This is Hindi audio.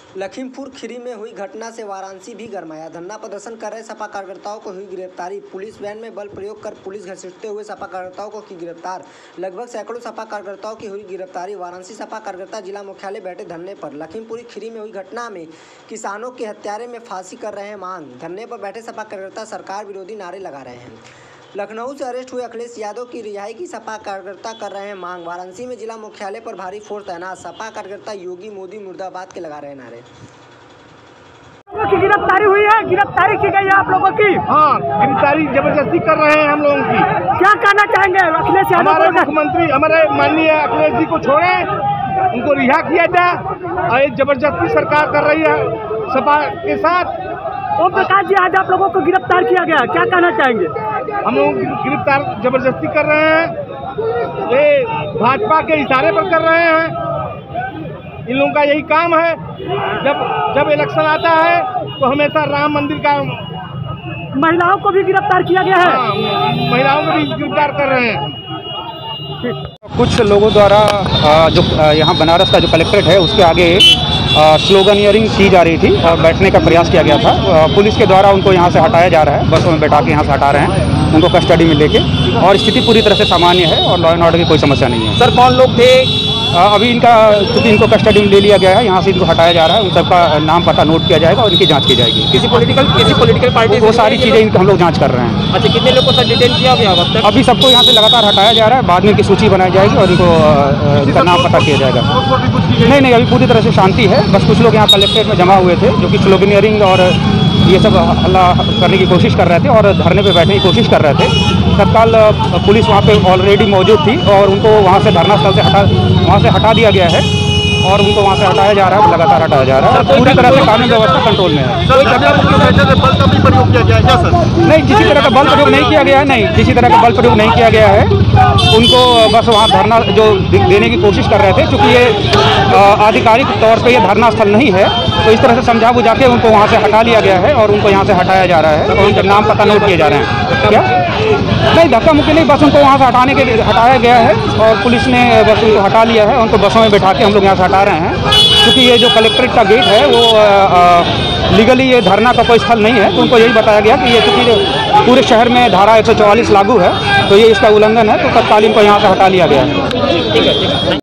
लखीमपुर खीरी में हुई घटना से वाराणसी भी गरमाया। धरना प्रदर्शन कर रहे सपा कार्यकर्ताओं को हुई गिरफ्तारी। पुलिस वैन में बल प्रयोग कर पुलिस घसीटते हुए सपा कार्यकर्ताओं को की गिरफ्तार। लगभग सैकड़ों सपा कार्यकर्ताओं की हुई गिरफ्तारी। वाराणसी सपा कार्यकर्ता जिला मुख्यालय बैठे धरने पर। लखीमपुर खीरी में हुई घटना में किसानों के हत्यारे में फांसी कर रहे हैं मांग। धरने पर बैठे सपा कार्यकर्ता सरकार विरोधी नारे लगा रहे हैं। लखनऊ से अरेस्ट हुए अखिलेश यादव की रिहाई की सपा कार्यकर्ता कर रहे हैं मांग। वाराणसी में जिला मुख्यालय पर भारी फोर्स तैनात। सपा कार्यकर्ता योगी मोदी मुर्दाबाद के लगा रहे नारे। की गिरफ्तारी हुई है, गिरफ्तारी की गई है आप लोगों की। हाँ, गिरफ्तारी जबरदस्ती कर रहे हैं हम लोगों की। क्या कहना चाहेंगे अखिलेश यादव? हमारे मुख्यमंत्री हमारे माननीय अखिलेश जी को छोड़े, उनको रिहा किया जाए। और ये जबरदस्ती सरकार कर रही है सपा के साथ। ओम प्रकाश जी, आज आप लोगों को गिरफ्तार किया गया, क्या कहना चाहेंगे? हम लोग गिरफ्तार जबरदस्ती कर रहे हैं, ये भाजपा के इशारे पर कर रहे हैं। इन लोगों का यही काम है। जब इलेक्शन आता है तो हमेशा राम मंदिर का। महिलाओं को भी गिरफ्तार किया गया है। हाँ, महिलाओं को भी गिरफ्तार कर रहे हैं। कुछ लोगों द्वारा जो यहाँ बनारस का जो कलेक्ट्रेट है उसके आगे स्लोगनियरिंग की जा रही थी और बैठने का प्रयास किया गया था। पुलिस के द्वारा उनको यहाँ से हटाया जा रहा है, बसों में बैठा के यहाँ से हटा रहे हैं उनको कस्टडी में लेके। और स्थिति पूरी तरह से सामान्य है और लॉ एंड ऑर्डर की कोई समस्या नहीं है। सर, कौन लोग थे? अभी चूँकि इनको कस्टडी में ले लिया गया है, यहाँ से इनको हटाया जा रहा है। उन सबका नाम पता नोट किया जाएगा और इनकी जाँच की जाएगी। किसी पॉलिटिकल पार्टी वो सारी चीज़ें हम लोग जाँच कर रहे हैं। अच्छा, कितने लोगों को सर डिटेन किया गया अब तक? अभी सबको यहाँ से लगातार हटाया जा रहा है। बाद में इनकी सूची बनाई जाएगी और इनका नाम पता किया जाएगा। नहीं, अभी पूरी तरह से शांति है। बस कुछ लोग यहाँ कलेक्ट्रेट में जमा हुए थे जो कि स्लोगनियरिंग और ये सब हल्ला करने की कोशिश कर रहे थे और धरने पे बैठने की कोशिश कर रहे थे। तत्काल पुलिस वहाँ पे ऑलरेडी मौजूद थी और उनको वहाँ से धरना स्थल से हटा दिया गया है और उनको वहाँ से हटाया जा रहा है, लगातार हटाया जा रहा है। पूरी तरह से कानून व्यवस्था कंट्रोल में है। नहीं, किसी तरह का बल प्रयोग नहीं किया गया है। नहीं, किसी तरह का बल प्रयोग नहीं किया गया है। उनको बस वहाँ धरना जो देने की कोशिश कर रहे थे, क्योंकि ये आधिकारिक तौर पे ये धरना स्थल नहीं है, तो इस तरह से समझा बुझा के उनको वहाँ से हटा लिया गया है और उनको यहाँ से हटाया जा रहा है और उनके नाम पता नोट किए जा रहे हैं। क्या? नहीं, धक्का मुक्की नहीं, बस उनको वहाँ से हटाया गया है और पुलिस ने बस उनको हटा लिया है। उनको बसों में बैठा के हम लोग यहाँ से हटा रहे हैं, क्योंकि ये जो कलेक्ट्रेट का गेट है वो लीगली ये धरना का कोई स्थल नहीं है। तो उनको यही बताया गया कि ये चूँकि पूरे शहर में धारा 144 लागू है, तो ये इसका उल्लंघन है, तो तत्काल इनको यहाँ से हटा लिया गया है। ठीक है।